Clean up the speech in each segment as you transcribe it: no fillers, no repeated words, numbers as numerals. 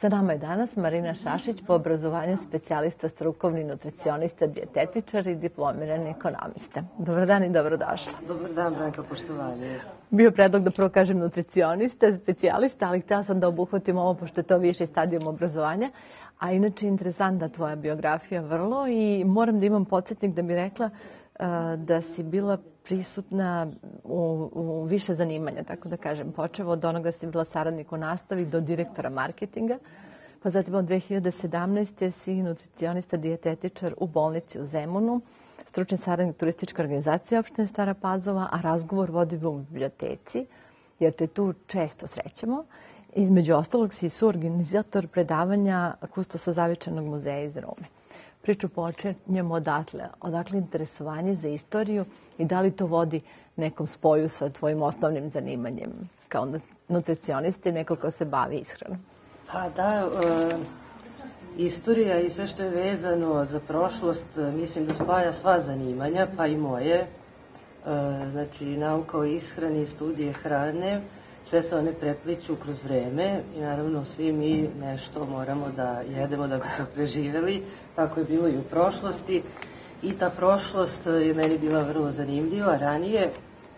Sa nama je danas Marina Šašić, po obrazovanju specijalista, strukovni nutricionista, dijetetičar i diplomirani ekonomista. Dobar dan i dobrodošla. Dobar dan, Branka, poštovanje. Bio predlog da prvo kažem nutricionista, specijalista, ali htela sam da obuhvatim ovo pošto je to viši stadijum obrazovanja. A inače, interesantna tvoja biografija vrlo i moram da imam podsjetnik da bi rekla da si bila prisutna u više zanimanja, tako da kažem, počevo od onoga da si bila saradnik u nastavi do direktora marketinga, pa zatim od 2017. si nutricionista, dijetetičar u bolnici u Zemunu, stručni saradnik turističke organizacije opštine Stara Pazova, a razgovor vodimo u biblioteci, jer te tu često srećemo. Između ostalog si suorganizator predavanja Kustosa Zavičajnog muzeja iz Rume. Priču počinjemo odakle interesovanje za istoriju i da li to vodi nekom spoju sa tvojim osnovnim zanimanjem kao nutricionista i neko ko se bavi ishranom. Pa da, istorija i sve što je vezano za prošlost, mislim da spaja sva zanimanja, pa i moje. Znači, nauka o ishrani, studije hrane, sve se one prepliću kroz vreme i naravno svi mi nešto moramo da jedemo da bismo preživeli. Tako je bilo i u prošlosti i ta prošlost je meni bila vrlo zanimljiva ranije,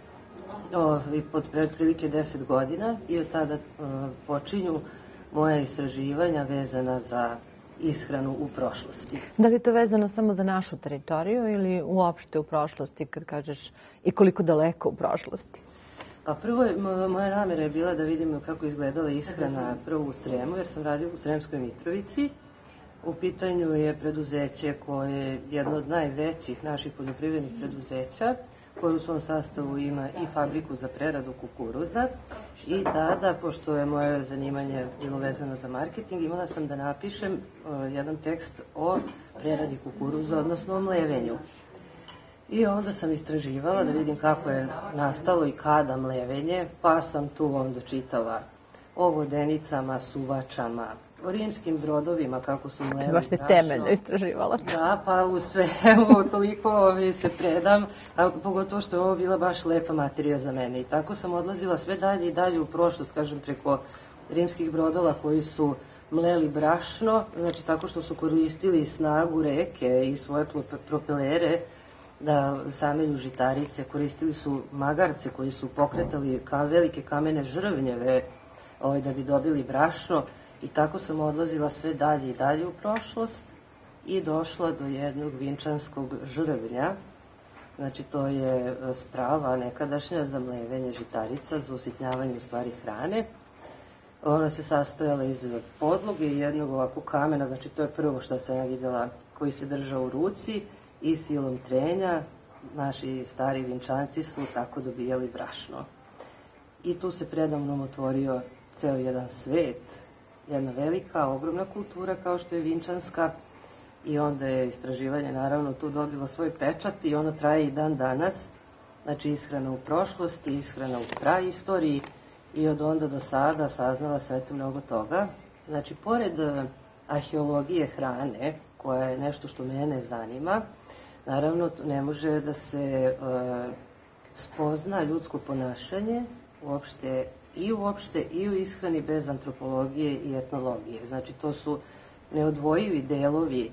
pod prilike 10 godina i od tada počinju moja istraživanja vezana za ishranu u prošlosti. Da li je to vezano samo za našu teritoriju ili uopšte u prošlosti kad kažeš i koliko daleko u prošlosti? Pa prvo, moja namjera je bila da vidimo kako izgledala ishrana prvo u Sremu, jer sam radila u Sremskoj Mitrovici. U pitanju je preduzeće koje je jedno od najvećih naših poljoprivrednih preduzeća, koje u svom sastavu ima i fabriku za preradu kukuruza. I tada, pošto je moje zanimanje bilo vezano za marketing, imala sam da napišem jedan tekst o preradi kukuruza, odnosno o mlevenju. I onda sam istraživala da vidim kako je nastalo i kada mlevenje, pa sam tu onda čitala o vodenicama, suvačama, o rimskim brodovima, kako su mleli. Baš si temeljno istraživala. Da, pa u svemu toliko se predam, a pogotovo što je ovo bila baš lepa materija za mene. I tako sam odlazila sve dalje i dalje u prošlost, kažem, preko rimskih brodova koji su mleli brašno, znači tako što su koristili snagu reke i svoje propelere da samelju žitarice, koristili su magarce koji su pokretali velike kamene žrvnjeve da bi dobili brašno. I tako sam odlazila sve dalje i dalje u prošlost i došla do jednog vinčanskog žrvnja. Znači, to je sprava nekadašnja za mlevenje žitarica, za usitnjavanje u stvari hrane. Ona se sastojala iz podloge i jednog ovako kamena, znači to je prvo što sam ja videla, koji se držao u ruci i silom trenja naši stari vinčanci su tako dobijali brašno. I tu se predamnom otvorio ceo jedan svet, jedna velika, ogromna kultura kao što je vinčanska i onda je istraživanje naravno tu dobilo svoj pečat i ono traje i dan danas. Znači ishrana u prošlosti, ishrana u praistoriji i od onda do sada saznala sam eto mnogo toga. Znači, pored arheologije hrane, koja je nešto što mene zanima, naravno ne može da se spozna ljudsko ponašanje uopšte i u ishrani bez antropologije i etnologije. Znači, to su neodvojivi delovi,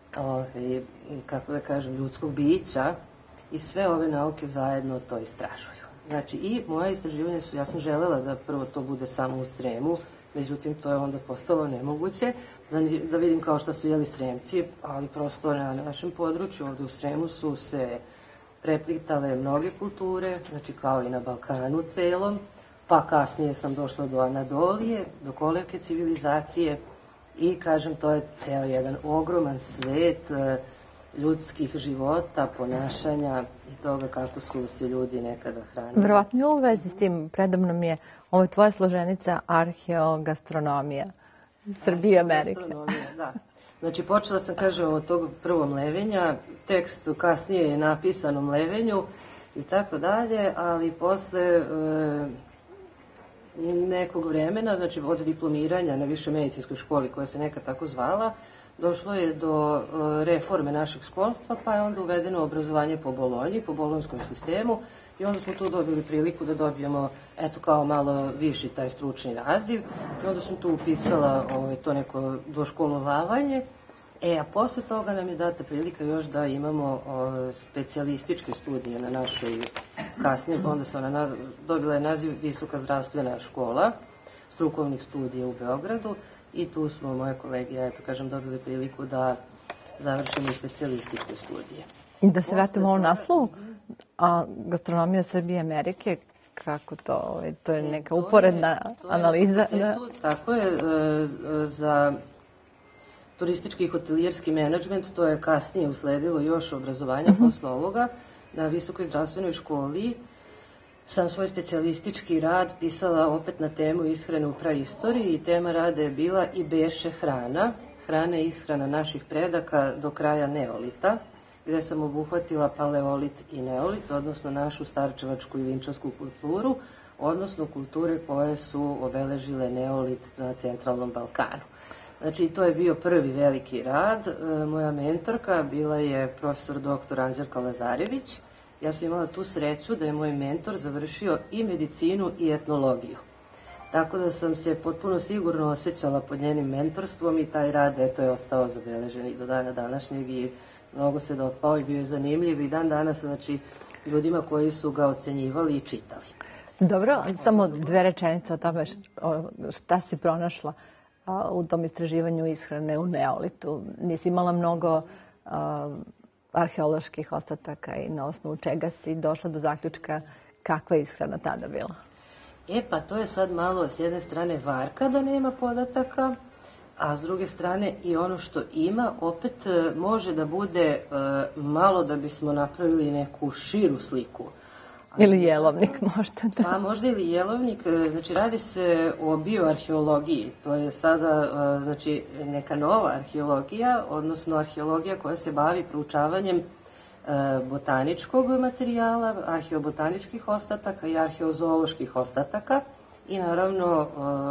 kako da kažem, ljudskog bića i sve ove nauke zajedno to istražuju. Znači, i moje istraživanje su, ja sam želela da prvo to bude samo u Sremu, međutim, to je onda postalo nemoguće, da vidim kao što su jeli Sremci, ali prosto na našem području, ovde u Sremu su se preplitale mnoge kulture, znači kao i na Balkanu celom, pa kasnije sam došla do Anadolije, do kolevke civilizacije i, kažem, to je ceo jedan ogroman svet ljudskih života, ponašanja i toga kako su se ljudi nekada hranili. Verovatno je u vezi s tim, predamnom je ovo tvoja složenica arheogastronomija, Srbija, Amerika. Arheogastronomija, da. Znači, počela sam, kažem, od tog prvog mlevenja, tekst kasnije je napisan o mlevenju i tako dalje, ali posle nekog vremena, znači od diplomiranja na višoj medicinskoj školi koja se nekad tako zvala, došlo je do reforme našeg školstva, pa je onda uvedeno obrazovanje po Bolonji, po bolonjskom sistemu I onda smo tu dobili priliku da dobijemo, eto, kao malo viši taj stručni naziv. I onda sam tu upisala to neko doškolovavanje. A posle toga nam je data prilika još da imamo specijalističke studije na našoj kasnije. Onda sam dobila je naziv Visoka zdravstvena škola strukovnih studija u Beogradu i tu smo moje kolege, ja eto kažem, dobili priliku da završimo i specijalističke studije. I da se vratimo ovom naslovu, a gastronomija Srbije i Amerike, kako to, to je neka uporedna analiza. Tako je, za turistički i hotelijerski menadžment, to je kasnije usledilo još obrazovanja posle ovoga. Na Visokoj zdravstvenoj školi sam svoj specijalistički rad pisala opet na temu ishrane u praistoriji i tema rada je bila i beše hrana, hrana i ishrana naših predaka do kraja neolita, gde sam obuhvatila paleolit i neolit, odnosno našu starčevačku i vinčansku kulturu, odnosno kulture koje su obeležile neolit na centralnom Balkanu. Znači, to je bio prvi veliki rad. Moja mentorka bila je profesor dr. Anđelka Lazarević. Ja sam imala tu sreću da je moj mentor završio i medicinu i etnologiju. Tako da sam se potpuno sigurno osjećala pod njenim mentorstvom i taj rad, eto, je ostao zabeležen i do dana današnjeg i mnogo se dopao i bio je zanimljiv i dan danas, znači, ljudima koji su ga ocenjivali i čitali. Dobro, samo dve rečenice o tome šta si pronašla u tom istraživanju ishrane u neolitu. Nisi imala mnogo arheoloških ostataka i na osnovu čega si došla do zaključka kakva je ishrana tada bila? Pa to je sad malo s jedne strane varka da nema podataka, a s druge strane i ono što ima opet može da bude malo da bismo napravili neku širu sliku. Ili jelovnik možda, da. Pa možda ili jelovnik, znači radi se o bioarheologiji, to je sada znači neka nova arheologija, odnosno arheologija koja se bavi proučavanjem botaničkog materijala, arheobotaničkih ostataka i arheozooloških ostataka i naravno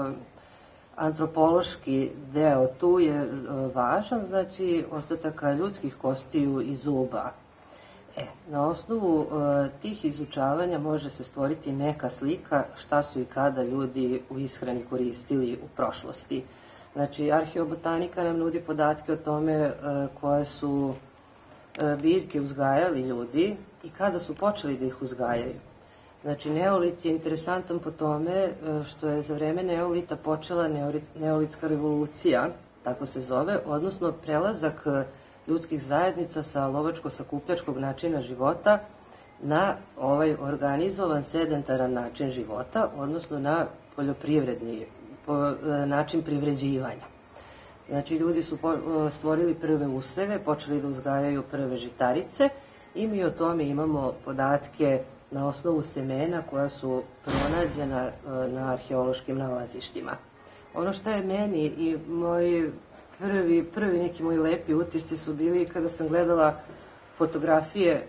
antropološki deo tu je važan, znači ostataka ljudskih kostiju i zuba. Na osnovu tih izučavanja može se stvoriti neka slika šta su i kada ljudi u ishrani koristili u prošlosti. Znači, arheobotanika nam nudi podatke o tome koje su biljke uzgajali ljudi i kada su počeli da ih uzgajaju. Znači, neolit je interesantan po tome što je za vreme neolita počela neolitska revolucija, tako se zove, odnosno prelazak ljudskih zajednica sa lovačko-sakupljačkog načina života na ovaj organizovan sedentaran način života, odnosno na poljoprivredni način privređivanja. Znači, ljudi su stvorili prve useve, počeli da uzgajaju prve žitarice i mi o tome imamo podatke na osnovu semena koja su pronađena na arheološkim nalazištima. Ono što je meni i moj prvi neki moji lepi utisci su bili kada sam gledala fotografije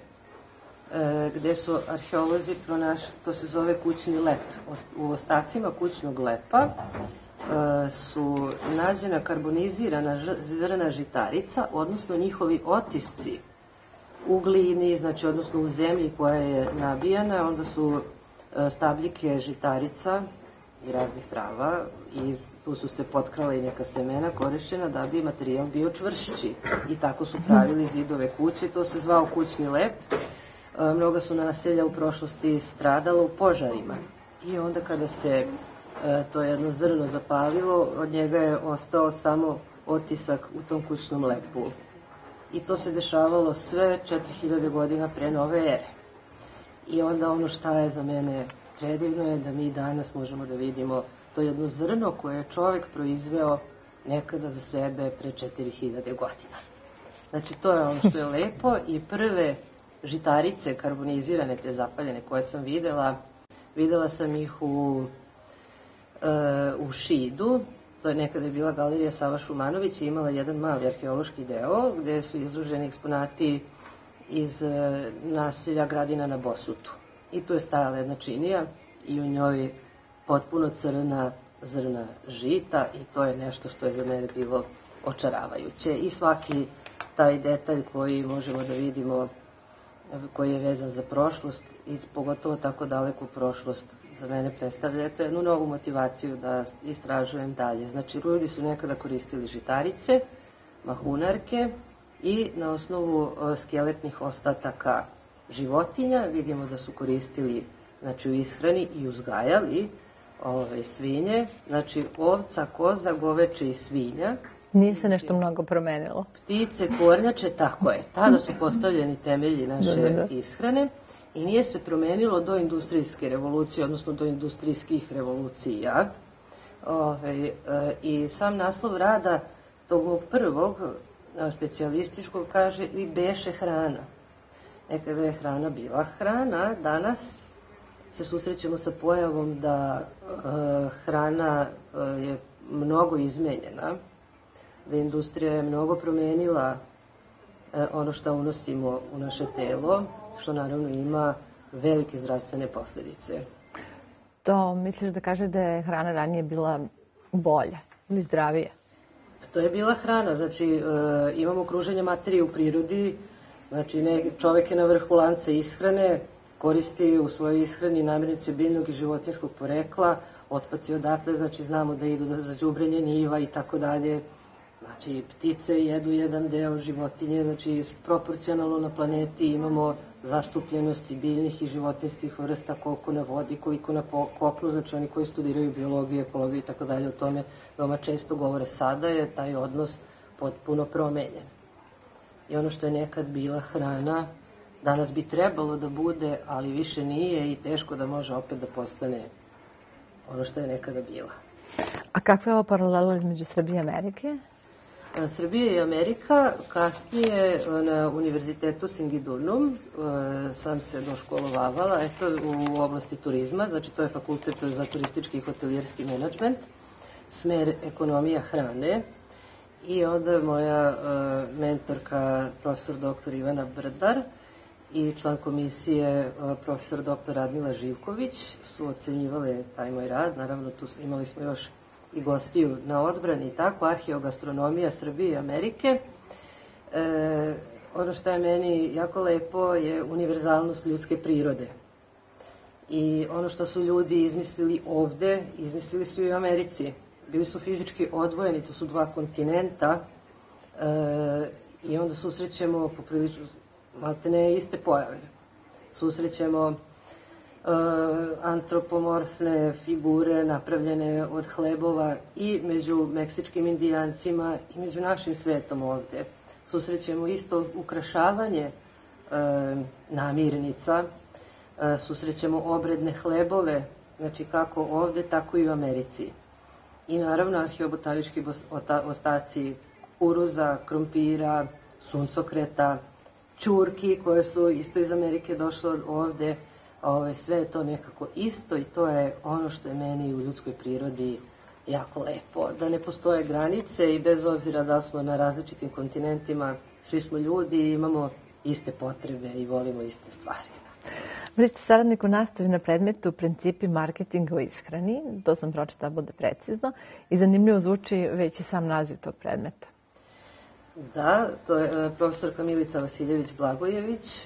gde su arheolozi pronašli, to se zove kućni lep. U ostacima kućnog lepa su nađena karbonizirana zrna žitarica, odnosno njihovi otisci u glini, znači odnosno u zemlji koja je nabijana, onda su stabljike žitarica i raznih trava i tu su se potkrala i neka semena korišćena da bi materijal bio čvršći i tako su pravili zidove kuće, to se zvao kućni lep. Mnoga su naselja u prošlosti stradala u požarima i onda kada se to jedno zrno zapalilo, od njega je ostao samo otisak u tom kućnom lepu. I to se dešavalo sve 4000 godina pre nove ere. I onda ono šta je za mene predivno je da mi danas možemo da vidimo to jedno zrno koje je čovek proizveo nekada za sebe pre 4000 godina. Znači, to je ono što je lepo i prve žitarice karbonizirane, te zapaljene koje sam videla sam ih u Šidu, to je nekada je bila galerija Sava Šumanović i imala jedan mali arheološki deo gde su izloženi eksponati iz naselja Gradina na Bosutu. I tu je stajala jedna činija i u njoj potpuno crna zrna žita i to je nešto što je za mene bilo očaravajuće. I svaki taj detalj koji možemo da vidimo koji je vezan za prošlost i pogotovo tako daleku prošlost za mene predstavlja to jednu novu motivaciju da istražujem dalje. Znači, ljudi su nekada koristili žitarice, mahunarke i na osnovu skeletnih ostataka životinja vidimo da su koristili, znači, u ishrani i uzgajali svinje, znači ovca, koza, goveče i svinja. Nije se nešto mnogo promenilo. Ptice, kornjače, tako je. Tada su postavljeni temelji naše ishrane i nije se promenilo do industrijske revolucije, odnosno do industrijskih revolucija. I sam naslov rada tog mog prvog specijalističkog kaže i beše hrana. Nekada je hrana bila hrana, danas se susrećemo sa pojavom da hrana je mnogo izmenjena, da industrija je mnogo promenila ono što unosimo u naše telo, što naravno ima velike zdravstvene posledice. To misliš da kaže da je hrana ranije bila bolja ili zdravija? To je bila hrana, znači imamo kruženje materije u prirodi, znači čovek je na vrhu lanca ishrane, koristi u svojoj ishrani namirnice biljnog i životinjskog porekla, otpaci odatle, znači znamo da idu za đubrenje njiva i tako dalje. Znači, ptice jedu jedan deo životinje, znači proporcionalno na planeti imamo zastupljenosti biljnih i životinjskih vrsta, koliko na vodi, koliko na kopnu, znači oni koji studiraju biologiju, ekologiju i tako dalje, o tome veoma često govore. Sada je taj odnos potpuno promenjen. I ono što je nekad bila hrana, danas bi trebalo da bude, ali više nije i teško da može opet da postane ono što je nekada bila. A kakva je ova paralela između Srbije i Amerike? Srbija i Amerika, kasnije na Univerzitetu Singidunum sam se doškolovala, u oblasti turizma, znači to je fakultet za turistički i hotelijerski menadžment, smer ekonomija hrane i onda moja mentorka, profesor dr. Ivana Brdar i član komisije profesor dr. Radmila Živković su ocenjivale taj moj rad, naravno tu imali smo još i gostiju na odbrani i tako, arheogastronomija Srbije i Amerike. Ono što je meni jako lepo je univerzalnost ljudske prirode. I ono što su ljudi izmislili ovde, izmislili su i u Americi. Bili su fizički odvojeni, to su dva kontinenta i onda susrećemo poprilično maltene iste pojave. Susrećemo antropomorfne figure napravljene od hlebova i među meksičkim indijancima i među našim svetom ovde. Susrećemo isto ukrašavanje namirnica, susrećemo obredne hlebove, znači kako ovde, tako i u Americi. I naravno arheobotanički ostaci kukuruza, krompira, suncokreta, ćurki koje su isto iz Amerike došle ovde. Sve je to nekako isto i to je ono što je meni u ljudskoj prirodi jako lepo. Da ne postoje granice i bez obzira da smo na različitim kontinentima, svi smo ljudi i imamo iste potrebe i volimo iste stvari. Vi ste saradnik u nastavi na predmetu Principi marketinga u ishrani, to sam pročitala bude precizno i zanimljivo zvuči već i sam naziv tog predmeta. Da, to je profesorka Milica Vasiljević-Blagojević,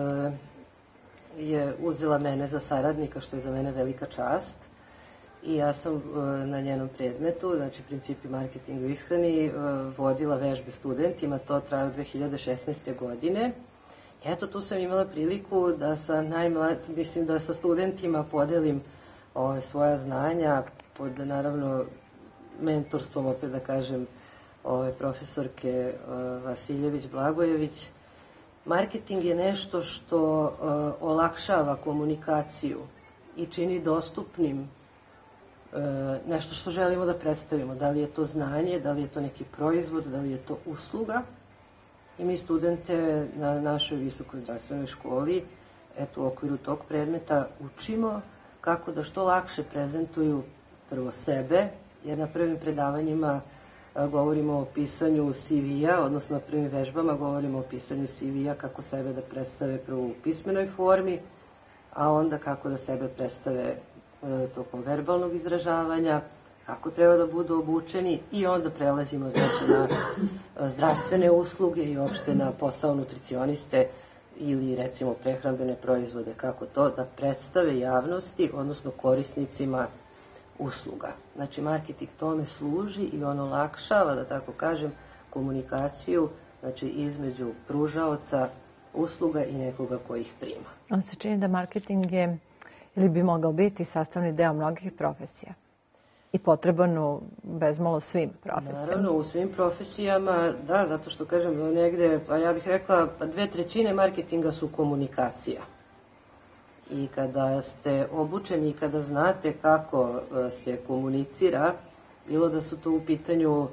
je uzela mene za saradnika, što je za mene velika čast. I ja sam na njenom predmetu, znači Principi marketinga u ishrani, vodila vežbe studentima, to traje od 2016. godine. Eto, tu sam imala priliku da sa studentima podelim svoja znanja pod, naravno, mentorstvom, opet da kažem, profesorke Vasiljević-Blagojević. Marketing je nešto što olakšava komunikaciju i čini dostupnim nešto što želimo da predstavimo. Da li je to znanje, da li je to neki proizvod, da li je to usluga. I mi studente na našoj visokoj zdravstvenoj školi, eto u okviru tog predmeta, učimo kako da što lakše prezentuju prvo sebe, jer na prvim predavanjima govorimo o pisanju CV-a, odnosno na prvim vežbama govorimo o pisanju CV-a, kako sebe da predstave prvo u pismenoj formi, a onda kako da sebe predstave tokom verbalnog izražavanja, kako treba da budu obučeni i onda prelazimo znači, na zdravstvene usluge i uopšte na posao nutricioniste ili recimo prehrambene proizvode, kako to, da predstave javnosti, odnosno korisnicima usluga. Znači, marketing tome služi i on olakšava, da tako kažem, komunikaciju, znači, između pružaoca usluga i nekoga ko ih prima. On se čini da marketing je, ili bi mogao biti, sastavni deo mnogih profesija i potreban u bezmalo svim profesijama. Naravno, u svim profesijama, da, zato što, kažem, negde, pa ja bih rekla, 2/3 marketinga su komunikacija. I kada ste obučeni i kada znate kako se komunicira, bilo da su to u pitanju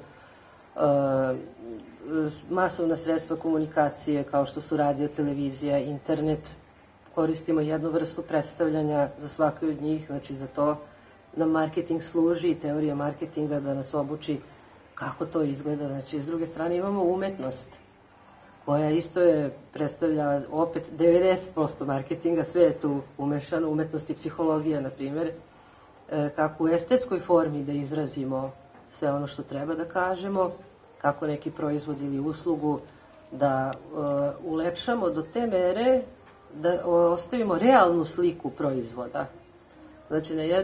masovna sredstva komunikacije kao što su radio, televizija, internet, koristimo jednu vrstu predstavljanja za svaku od njih, znači za to nam marketing služi i teorija marketinga da nas obuči kako to izgleda. Znači, s druge strane imamo umetnost koja isto predstavlja opet 90% marketinga, sve je tu umešano, umetnost i psihologija, na primjer, kako u estetskoj formi da izrazimo sve ono što treba da kažemo, kako neki proizvod ili uslugu da ulepšamo do te mere da ostavimo realnu sliku proizvoda. Znači, na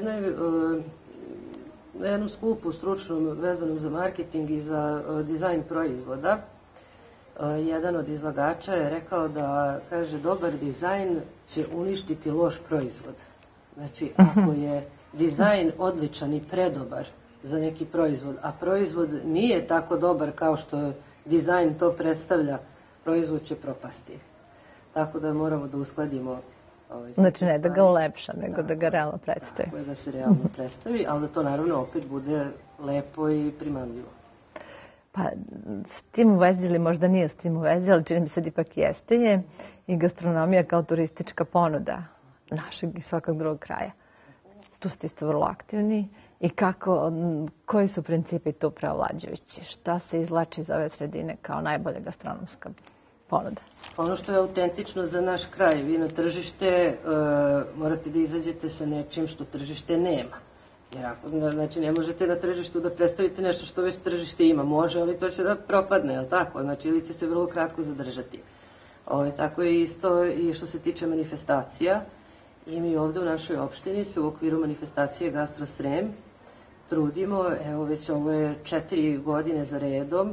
jednom skupu stručnom vezanom za marketing i za dizajn proizvoda, jedan od izlagača je rekao da, kaže, dobar dizajn će uništiti loš proizvod. Znači, ako je dizajn odličan i predobar za neki proizvod, a proizvod nije tako dobar kao što dizajn to predstavlja, proizvod će propasti. Tako da moramo da uskladimo. Znači, ne da ga ulepša, nego da ga realno predstavi. Tako je, da se realno predstavi, ali da to naravno opet bude lepo i primamljivo. Pa, s tim u vezi ili možda nije s tim u vezi, ali čini mi se da ipak jeste, je i gastronomija kao turistička ponuda našeg i svakog drugog kraja. Tu ste isto vrlo aktivni i koji su principi tu preovlađujući? Šta se izvlači iz ove sredine kao najbolja gastronomska ponuda? Ono što je autentično za naš kraj, vi na tržište morate da izađete sa nečim što tržište nema. Jer ako, znači, ne možete na tržištu da predstavite nešto što već tržište ima. Može, ali to će da propadne, je li tako? Znači, ili će se vrlo kratko zadržati. Tako je isto i što se tiče manifestacija. I mi ovde u našoj opštini se u okviru manifestacije Gastro Srem trudimo, evo već ovo je 4 godine za redom,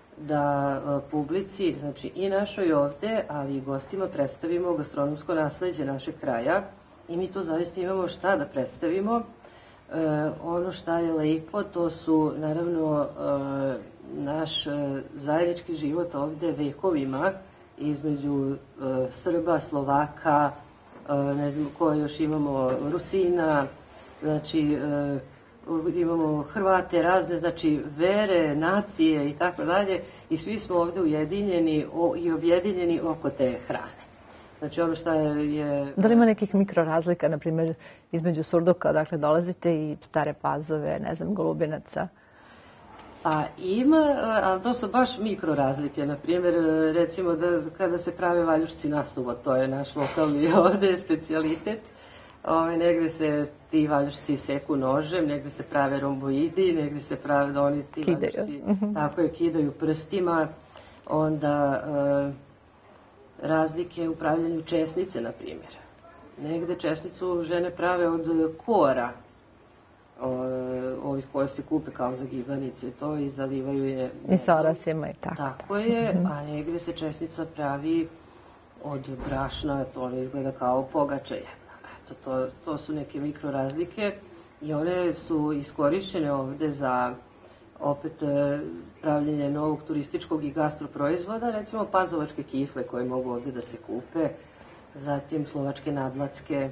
da publici, znači i našoj ovde, ali i gostima predstavimo gastronomsko nasleđe našeg kraja. I mi tu zaista imamo šta da predstavimo. Ono šta je lepo, to su naravno naš zajednički život ovde vekovima između Srba, Slovaka, ne znam koje još imamo, Rusina, znači imamo Hrvate razne, znači vere, nacije i tako dalje, i svi smo ovde ujedinjeni i objedinjeni oko te hrane. Znači ono šta je... Da li ima nekih mikrorazlika, na primjer, između Surduka, dakle dolazite, i Stare Pazove, ne znam, Golubinaca? Pa ima, ali to su baš mikrorazlike. Na primjer, recimo da kada se prave valjušci na suvo, to je naš lokalni ovde specijalitet. Negde se ti valjušci seku nožem, negde se prave romboidi, negde se prave da oni ti valjušci tako je, kidaju prstima. Onda razlike u pravljanju česnice, na primjer. Negde česnicu žene prave od kora, ovih koje se kupe kao za gibanicu i to, i zalivaju je... I sa orasima i tako. Tako je, a negde se česnica pravi od brašna, to ono izgleda kao pogača jedna. Eto, to su neke mikrorazlike i one su iskorišćene ovde za opet pravljenje novog turističkog i gastroproizvoda, recimo pazovačke kifle koje mogu ovde da se kupe, zatim slovačke nadlacke,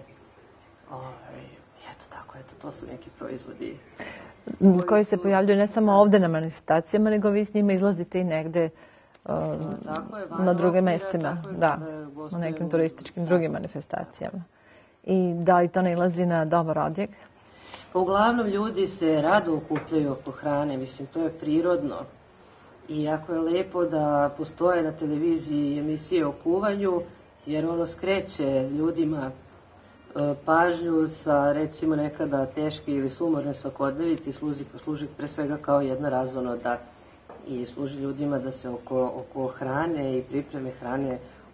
eto, to su neki proizvodi. Koji se pojavljuju ne samo ovde na manifestacijama, nego vi s njima izlazite i negde na drugim mestima, da, na nekim turističkim drugim manifestacijama. I da li to nailazi na dobar odjek? Uglavnom, ljudi se rado okupljaju oko hrane, mislim, to je prirodno. I jako je lepo da postoje na televiziji emisije o kuvanju, jer ono skreće ljudima pažnju sa, recimo, nekada teške ili sumorne svakodnevice, služi pre svega kao jedna razonoda i služi ljudima da se oko hrane i pripreme hrane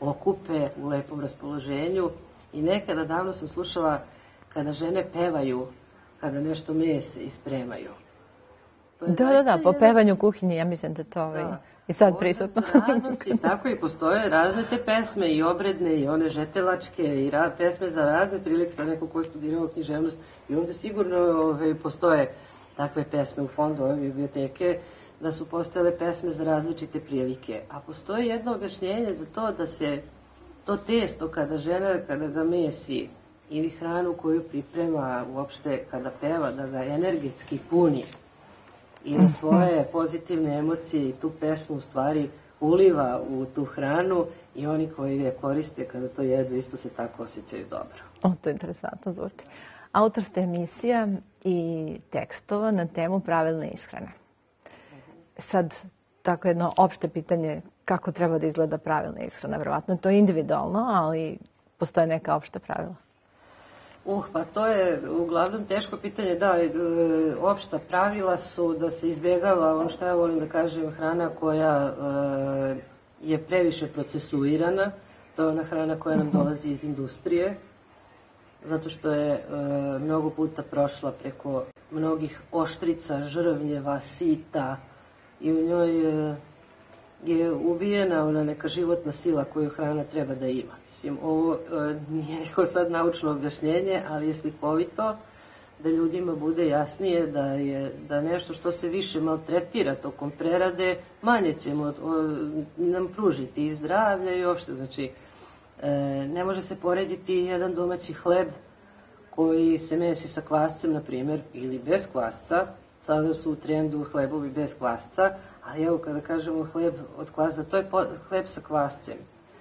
okupe u lepom raspoloženju. I nekada davno sam slušala kada žene pevaju, kada nešto mese ispremaju. Da, po pevanju u kuhinji, ja mislim da to i sad prisutno. Radosti, tako i postoje razne te pesme, i obredne, i one žetelačke, i pesme za razne prilike, sad neko ko je studirao književnost, i ovde sigurno postoje takve pesme u fondu ove biblioteke, da su postojale pesme za različite prilike. A postoji jedno objašnjenje za to da se to testo kada žena, kada ga mesi, ili hranu koju priprema, uopšte kada peva, da ga energetski puni i da svoje pozitivne emocije i tu pesmu u stvari uliva u tu hranu, i oni koji je koriste kada to jedu isto se tako osjećaju dobro. To je interesantno zvuči. Autor ste emisija i tekstova na temu pravilne ishrane. Sad, tako jedno opšte pitanje, kako treba da izgleda pravilna ishrana? Verovatno to je individualno, ali postoje neka opšta pravila. Pa to je uglavnom teško pitanje. Da, opšta pravila su da se izbjegava, ono što ja volim da kažem, hrana koja je previše procesuirana. To je ona hrana koja nam dolazi iz industrije, zato što je mnogo puta prošla preko mnogih oštrica, žrvnjeva, sita, i u njoj je ubijena ona neka životna sila koju hrana treba da ima. Mislim, ovo nije neko sad naučno objašnjenje, ali je slikovito da ljudima bude jasnije da nešto što se više maltretira tokom prerade, manje ćemo nam pružiti i zdravlja i uopšte. Znači, ne može se porediti jedan domaći hleb koji se mesi sa kvascem, na primjer, ili bez kvasca. Sada su u trendu hlebovi bez kvasca, ali evo kada kažemo hleb od kvasca, to je hleb sa kvascem.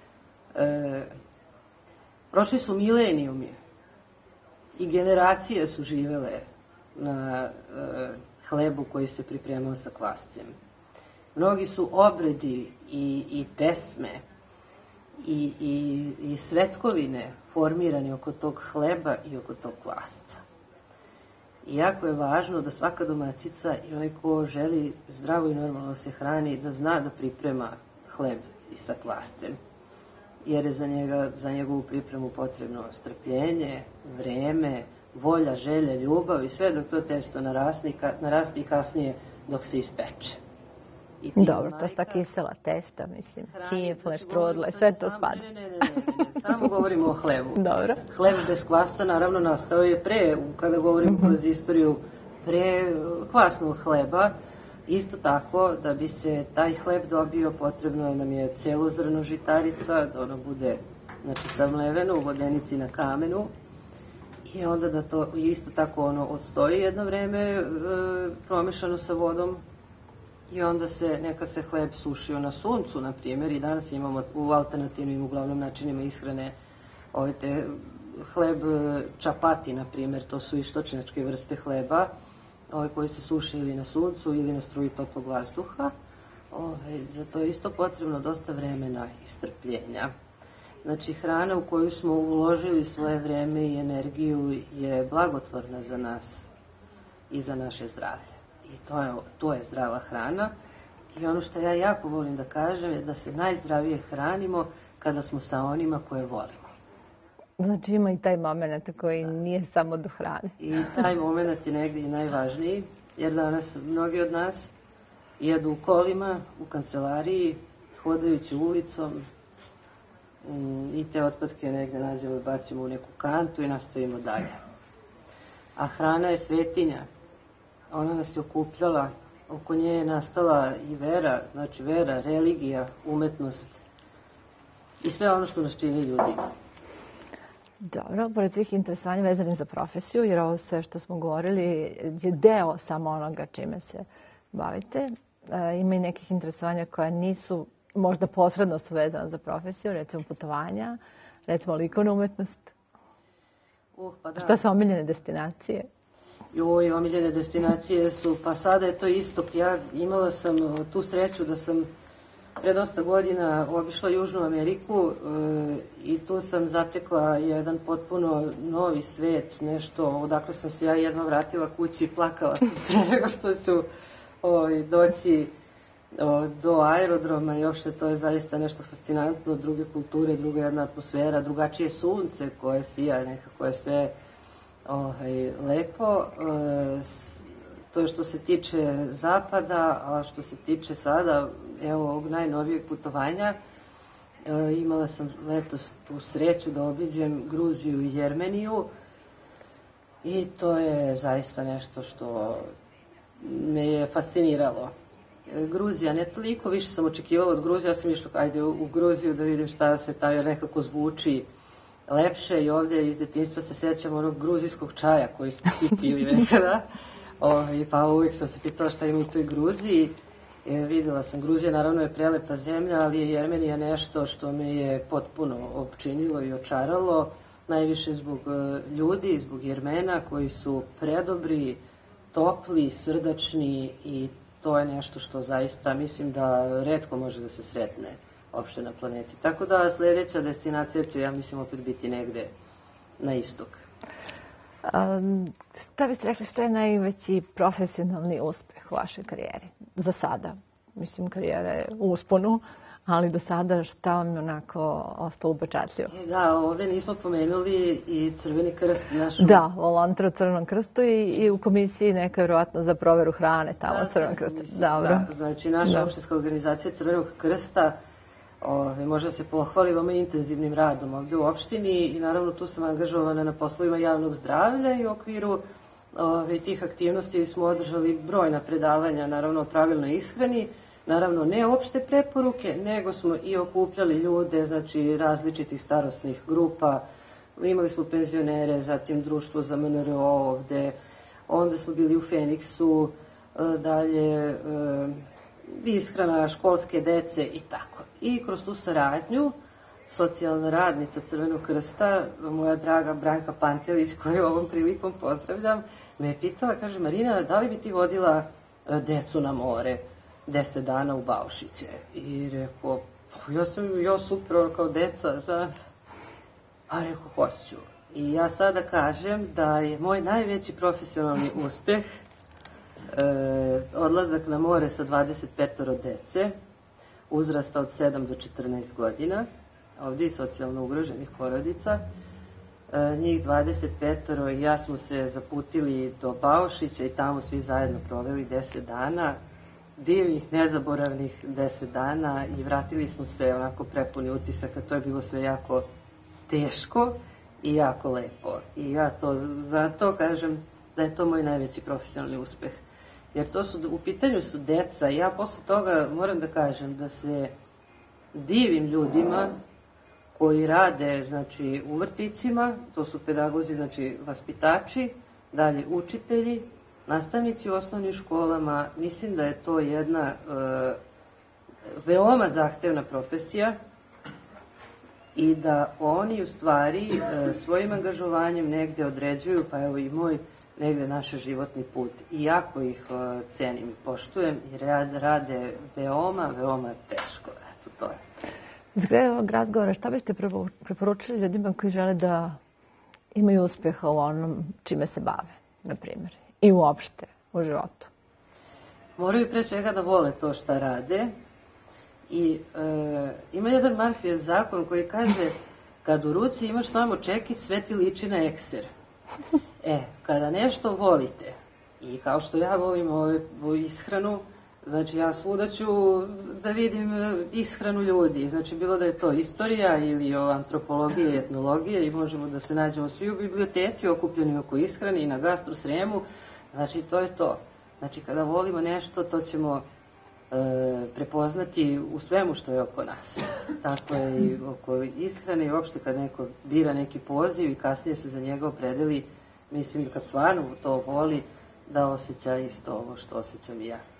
Prošli su milenijumi i generacije su živele na hlebu koji se pripremao sa kvascem. Mnogi su obredi i pesme i svetkovine formirani oko tog hleba i oko tog kvasca. I jako je važno da svaka domaćica i onaj ko želi zdravo i normalno se hrani, da zna da priprema hleb i sa kvascem. Jer je za njegovu pripremu potrebno strpljenje, vreme, volja, želja, ljubav i sve dok to testo naraste i kasnije dok se ispeče. Dobro, to su ta kisela testa, mislim, kifle, štrudle, sve to spada. Ne, samo govorimo o hlebu. Dobro. Hleb bez kvasca naravno nastao je kada govorimo kroz istoriju, pre kvasnog hleba. Isto tako, da bi se taj hleb dobio, potrebno nam je celo zrno žitarica, da ono bude samleveno u vodenici na kamenu, i onda da to isto tako odstoji jedno vreme promešano sa vodom, i onda nekad se hleb sušio na suncu, na primjer, i danas imamo u alternativnim uglavnom načinima ishrane hleb čapati, na primjer, to su istočnjačke vrste hleba, koji se suše ili na suncu ili na struji toplog vazduha. Za to je isto potrebno dosta vremena i strpljenja. Znači, hrana u koju smo uložili svoje vreme i energiju je blagotvorna za nas i za naše zdravlje. I to je zdrava hrana. I ono što ja jako volim da kažem je da se najzdravije hranimo kada smo sa onima koje volimo. Znači ima i taj moment koji nije samo do hrane. I taj moment je negdje i najvažniji, jer danas mnogi od nas jedu u kolima, u kancelariji, hodajući ulicom, i te otpadke negdje nađemo i bacimo u neku kantu i nastavimo dalje. A hrana je svetinja. Ona nas je okupljala, oko nje je nastala i vera, znači vera, religija, umetnost i sve ono što nas čini ljudima. Dobro, pored svih interesovanja vezanih za profesiju, jer ovo sve što smo govorili je deo samo onoga čime se bavite. Ima i nekih interesovanja koja nisu možda posredno su vezana za profesiju, recimo putovanja, recimo likovna umetnost. Pa da. Šta su omiljene destinacije? Omiljene destinacije su, pa sada je to istok. Ja imala sam tu sreću da sam pre dosta godina obišla Južnu Ameriku i tu sam zatekla jedan potpuno novi svet, nešto odakle sam se ja jedva vratila kući i plakala sam pre nego što ću doći do aerodroma i uopšte to je zaista nešto fascinantno, druge kulture, druga jedna atmosfera, drugačije sunce koje sija, nekako je sve lepo. To je što se tiče zapada, a što se tiče sada, evo, ovog najnovijeg putovanja, imala sam letos tu sreću da obiđem Gruziju i Jermeniju i to je zaista nešto što me je fasciniralo. Gruzija, ne toliko, više sam očekivala od Gruzije, ja sam išla u Gruziju da vidim šta se tamo nekako zvuči lepše i ovdje iz detinjstva se sećam onog gruzijskog čaja koji smo svi pili nekada. Pa uvijek sam se pitala šta ima u toj Gruziji. Videla sam, Gruzija naravno je prelepa zemlja, ali je Jermenija nešto što me je potpuno opčinilo i očaralo, najviše zbog ljudi, zbog Jermena koji su predobri, topli, srdačni i to je nešto što zaista mislim da retko može da se sretne uopšte na planeti. Tako da sledeća destinacija će, ja mislim, opet biti negde na istok. Šta biste rekli što je najveći profesionalni uspeh u vašoj karijeri? Za sada. Mislim, karijera je u usponu, ali do sada šta vam je onako ostalo upečatljivo? Da, ovdje nismo pomenuli i Crveni krst. Da, volonter u Crvenom krstu i u komisiji neka vjerovatno za proveru hrane tamo u Crvenom krstu. Da, znači naša opštinska organizacija Crvenog krsta može da se pohvali veoma intenzivnim radom ovdje u opštini i naravno tu sam angažovana na poslovima javnog zdravlja i u okviru tih aktivnosti smo održali brojna predavanja, naravno o pravilnoj ishrani, naravno ne opšte preporuke, nego smo i okupljali ljude, znači različitih starosnih grupa, imali smo penzionere, zatim društvo za MNRO ovde, onda smo bili u Feniksu, dalje ishrana školske dece i tako. I kroz tu saradnju, socijalna radnica Crvenog krsta, moja draga Branka Pantelić, koju ovom prilikom pozdravljam, me je pitala, kaže, Marina, da li bi ti vodila decu na more 10 dana u Baušiće? I rekao, ja super, kao deca, a rekao, hoću. I ja sada kažem da je moj najveći profesionalni uspeh odlazak na more sa 25 dece, uzrasta od 7 do 14 godina, ovdje i socijalno ugroženih porodica. Njih 25 i ja smo se zaputili do Baušića i tamo svi zajedno proveli 10 dana, divnih, nezaboravnih 10 dana i vratili smo se onako prepuni utisaka. To je bilo sve jako teško i jako lepo. I ja zato kažem da je to moj najveći profesionalni uspeh. Jer u pitanju su deca i ja posle toga moram da kažem da se divim ljudima koji rade, znači, u vrtićima, to su pedagozi, znači, vaspitači, dalje učitelji, nastavnici u osnovnim školama. Mislim da je to jedna veoma zahtevna profesija i da oni u stvari svojim angažovanjem negde određuju, pa evo i moj, negde naš životni put. I jako ih cenim i poštujem i rade veoma, veoma teško. Eto, to je. Iz ovog razgovora, šta biste preporučili ljudima koji žele da imaju uspeha u onom čime se bave, na primjer, i uopšte u životu? Moraju pre svega da vole to šta rade i ima jedan Murphyjev zakon koji kaže kad u ruci imaš samo čekić, sve ti liči na ekser. Kada nešto volite i kao što ja volim ovu ishranu, znači ja svuda ću da vidim ishranu ljudi, znači bilo da je to istorija ili o antropologije i etnologije i možemo da se nađemo svi u biblioteci okupljeni oko ishrane i na Gastro Sremu, znači to je to. Znači kada volimo nešto to ćemo prepoznati u svemu što je oko nas. Tako je i oko ishrane i uopšte kad neko bira neki poziv i kasnije se za njega opredeli, mislim da kad stvarno to voli da osjeća isto ovo što osjećam i ja.